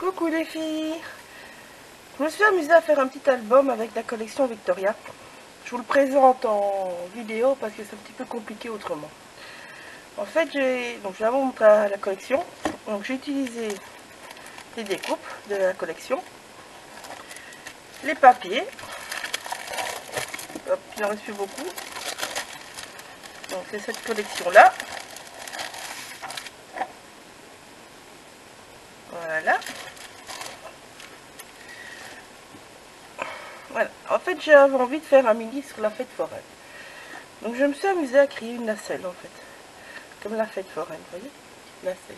Coucou les filles. Je me suis amusée à faire un petit album avec la collection Victoria. Je vous le présente en vidéo parce que c'est un petit peu compliqué autrement. En fait, je vais vous montrer la collection. Donc j'ai utilisé les découpes de la collection, les papiers. Hop, il en reste plus beaucoup. Donc c'est cette collection là. Voilà. Voilà. En fait, j'avais envie de faire un mini sur la fête foraine. Donc je me suis amusée à créer une nacelle en fait. Comme la fête foraine, vous voyez, nacelle.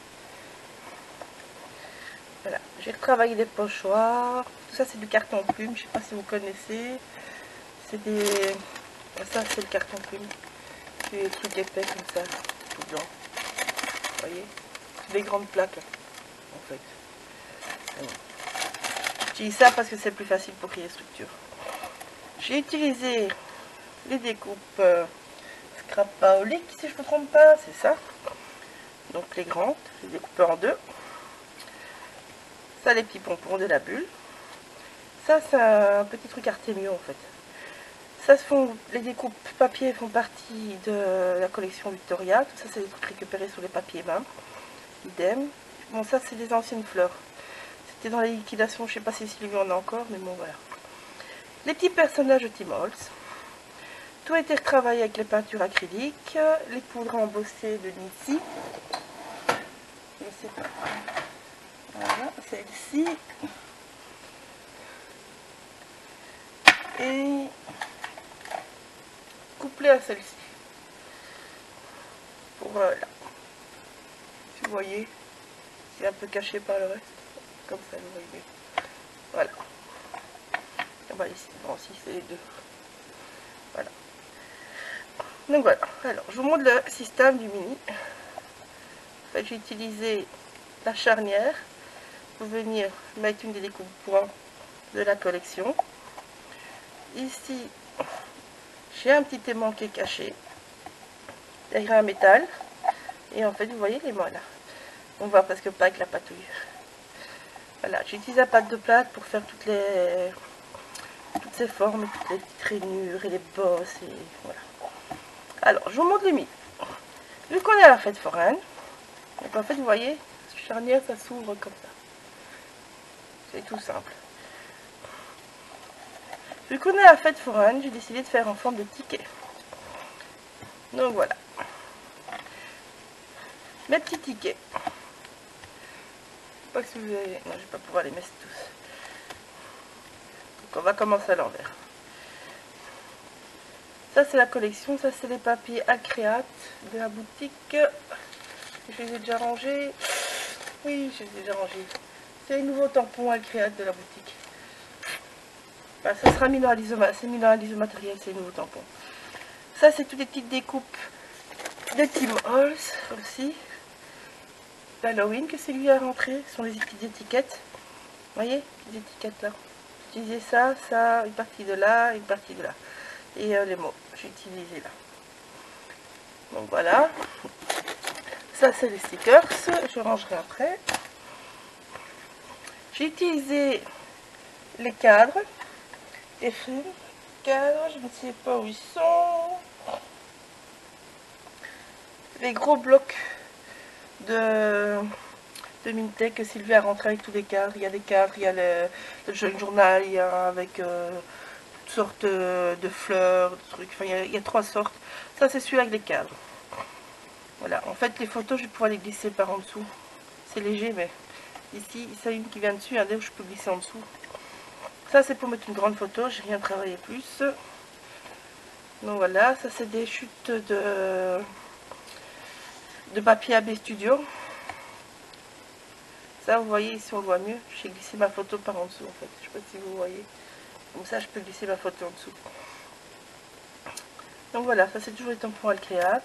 Voilà, j'ai retravaillé des pochoirs. Tout ça c'est du carton plume, je sais pas si vous connaissez. C'est des... Ça c'est le carton plume. C'est des trucs épais comme ça, tout blanc. Vous voyez, c'est des grandes plaques en fait. Voilà. J'utilise ça parce que c'est plus facile pour créer structure. J'ai utilisé les découpes scrap paolique, si je ne me trompe pas, c'est ça. Donc les grandes, les découpées en deux. Ça, les petits pompons de la bulle. Ça, c'est un petit truc Artemio en fait. Ça, les découpes papier font partie de la collection Victoria. Tout ça, c'est des trucs récupérés sur les papiers mains. Idem. Bon, ça, c'est des anciennes fleurs. C'était dans les liquidations, je ne sais pas si Sylvie en a encore, mais bon, voilà. Les petits personnages de Tim Holtz. Tout a été retravaillé avec les peintures acryliques, les poudres embossées de Nitsy. Je sais pas. Voilà, celle-ci. Et couplée à celle-ci. Pour là. Si vous voyez, c'est un peu caché par le reste. Comme ça, vous voyez. Voilà. Et bah ici, bon, si c'est les deux. Voilà. Donc voilà. Alors, je vous montre le système du mini. En fait, j'ai utilisé la charnière pour venir mettre une des découpes points de la collection. Ici, j'ai un petit aimant qui est caché derrière un métal. Et en fait, vous voyez les mains là. On voit presque pas avec la patouille. Voilà, j'utilise la pâte de plate pour faire toutes ces formes, toutes les petites rainures et les bosses. Et voilà. Alors, je vous montre les mini. Vu qu'on est à la fête foraine, donc en fait, vous voyez, cette charnière, ça s'ouvre comme ça. C'est tout simple. Vu qu'on est à la fête foraine, j'ai décidé de faire en forme de ticket. Donc voilà. Mes petits tickets. Je sais pas si vous avez... Non, je vais pas pouvoir les mettre tous. Donc on va commencer à l'envers. Ça c'est la collection, ça c'est les papiers Acréate de la boutique. Je les ai déjà rangés. Oui, je les ai déjà rangés. C'est les nouveaux tampons Acréate de la boutique. Enfin, ça sera mis dans l'isomatériel, c'est les nouveaux tampons. Ça c'est toutes les petites découpes de Tim Holtz aussi. D'Halloween que c'est lui à rentrer. Ce sont les petites étiquettes. Vous voyez, les étiquettes là. J'ai utilisé ça, une partie de là, une partie de là. Et les mots, j'ai utilisé là. Donc voilà. Ça c'est les stickers, je rangerai après. J'ai utilisé les cadres, les films, cadres, je ne sais pas où ils sont. Les gros blocs de Mintec que Sylvie a rentré avec tous les cadres. Il y a des cadres, il y a le jeune journal, il y a avec toutes sortes de fleurs, de trucs. Enfin, il y a trois sortes. Ça c'est celui avec les cadres. Voilà, en fait les photos je vais pouvoir les glisser par en dessous. C'est léger mais ici, c'est une qui vient dessus, un où je peux glisser en dessous. Ça c'est pour mettre une grande photo, j'ai rien travaillé plus. Donc voilà, ça c'est des chutes de papier AB Studio. Ça vous voyez ici on le voit mieux, j'ai glissé ma photo par en dessous en fait. Je sais pas si vous voyez. Comme ça je peux glisser ma photo en dessous. Donc voilà, ça c'est toujours les tampons Acréate.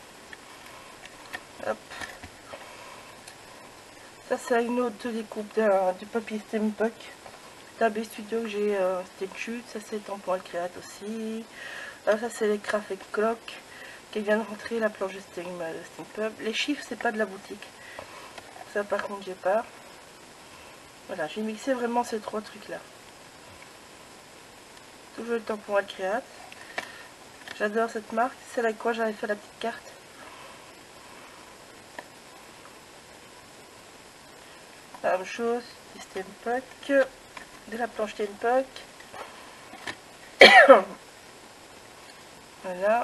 Hop. Ça c'est une autre découpe du papier Steampunk d'AB Studio que j'ai c'était une chute. Ça c'est le tampon Acréate aussi. Alors, ça c'est les Craft et Clock qui vient de rentrer, la planche de Steampunk. Les chiffres c'est pas de la boutique. Ça par contre j'ai pas. Voilà, j'ai mixé vraiment ces 3 trucs là. Toujours le tampon Alcréate. J'adore cette marque, c'est celle avec quoi j'avais fait la petite carte. La même chose, des Stempuck, de la planche Stempuck. Voilà.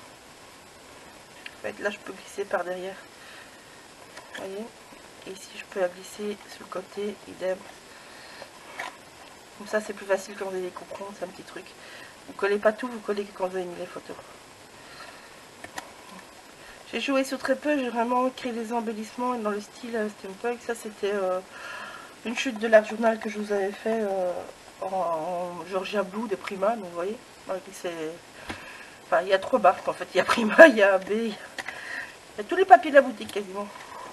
En fait, là je peux glisser par derrière. Vous voyez. Et ici je peux la glisser sur le côté, idem. Comme ça c'est plus facile quand vous avez des couperons, c'est un petit truc. Vous collez pas tout, vous collez que quand vous avez mis les photos. J'ai joué sur très peu, j'ai vraiment créé des embellissements dans le style Steampunk. Ça c'était une chute de l'art journal que je vous avais fait en Georgia Blue de Prima. Donc vous voyez, enfin, il y a 3 marques en fait, il y a Prima, il y a AB, il y a tous les papiers de la boutique quasiment.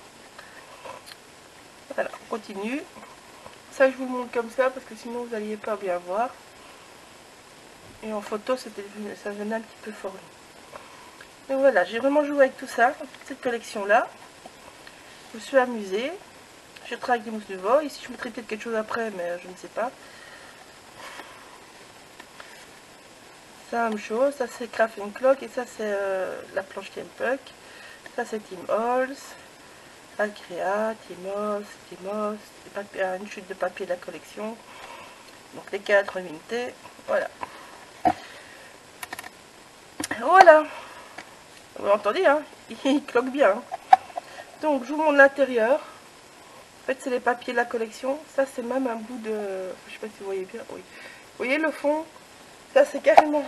Voilà, on continue. Ça je vous le montre comme ça parce que sinon vous n'alliez pas bien voir. Et en photo ça venait un petit peu fort. Donc voilà, j'ai vraiment joué avec tout ça, toute cette collection là. Je me suis amusée. Je travaille avec des mousses de veau. Ici je mettrai peut-être quelque chose après, mais je ne sais pas. C'est la même chose. Ça c'est Craft & Clock et ça c'est la planche Stempuck. Ça c'est Tim Holtz, Alcrea, Timos, une chute de papier de la collection. Donc les 4 unités. Voilà. Voilà. Vous entendez, hein, il cloque bien. Hein. Donc, je vous montre l'intérieur. En fait, c'est les papiers de la collection. Ça, c'est même un bout de... Je sais pas si vous voyez bien. Oui. Vous voyez le fond? Ça, c'est carrément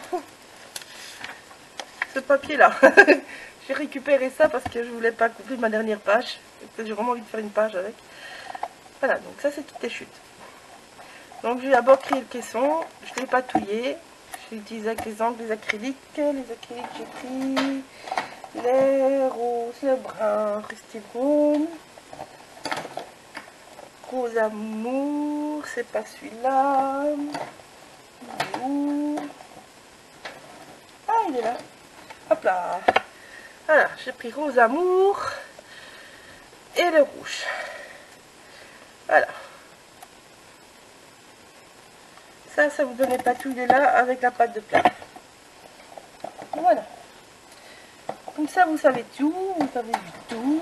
ce papier-là. J'ai récupéré ça parce que je voulais pas couper ma dernière page. J'ai vraiment envie de faire une page avec. Voilà, donc ça, c'est toutes les chutes. Donc, j'ai d'abord créé le caisson. Je l'ai patouillé. J'ai utilisé avec les angles, les acryliques. Les acryliques, j'ai pris les roses, le brun, Rusty Brown. Rose Amour, c'est pas celui-là. Ah, il est là. Hop là. Voilà, j'ai pris Rose Amour et le rouge. Voilà. Ça vous donne les patouilles là avec la pâte de plâtre. Voilà. Comme ça, vous savez tout, vous avez vu tout.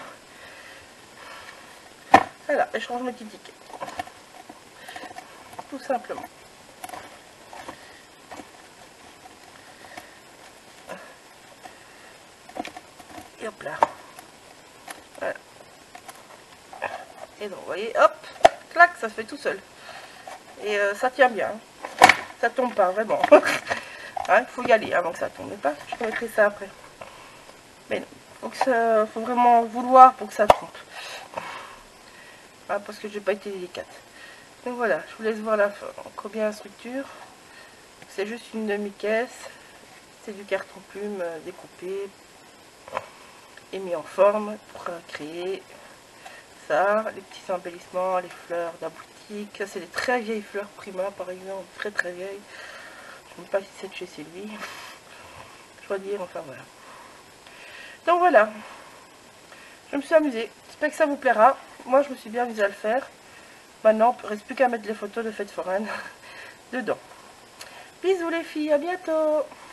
Voilà, et je range mes petits tickets. Tout simplement. Et hop là. Voilà. Et donc, vous voyez, hop, clac, ça se fait tout seul. Et ça tient bien. Ça tombe pas, vraiment. Il faut y aller avant que ça tombe pas. Je remettrai ça après. Mais non, faut vraiment vouloir pour que ça tombe. Parce que je n'ai pas été délicate. Donc voilà, je vous laisse voir combien la structure. C'est juste une demi-caisse. C'est du carton plume découpé et mis en forme pour créer ça. Les petits embellissements, les fleurs de la boutique. Ça, c'est des très vieilles fleurs Prima, par exemple. Très très vieilles. Je ne sais pas si c'est de chez Sylvie. Je dois dire, enfin voilà. Donc voilà. Je me suis amusée. J'espère que ça vous plaira. Moi, je me suis bien amusée à le faire. Maintenant, il ne reste plus qu'à mettre les photos de fêtes foraines dedans. Bisous les filles, à bientôt!